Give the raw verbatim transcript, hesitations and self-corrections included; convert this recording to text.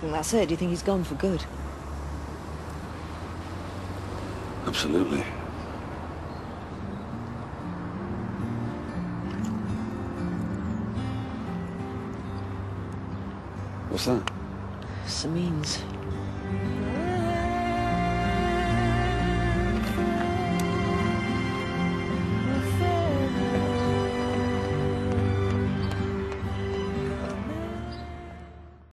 think that's it? Do you think he's gone for good? Absolutely. What's that? Sameen's.